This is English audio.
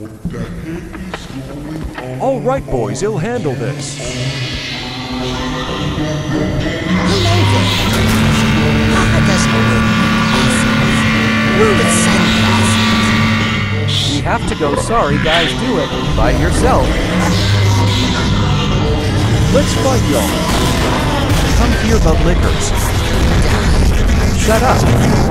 All right, boys, he'll handle this. Hello there. How does Will with sunglasses? We have to go sorry guys do it by yourself. Let's fight, y'all. Come hear about liquors. Shut up.